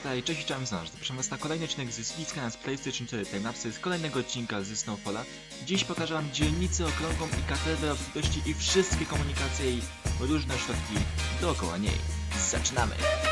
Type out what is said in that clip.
tutaj, cześć i cześć, zapraszam was na kolejny odcinek z Sliska z PlayStation 4 Timelapse z kolejnego odcinka z Snowfalla. Dziś pokażę wam dzielnicę okrągłą i katedrę obfitości i wszystkie komunikacje i różne środki dookoła niej. Zaczynamy!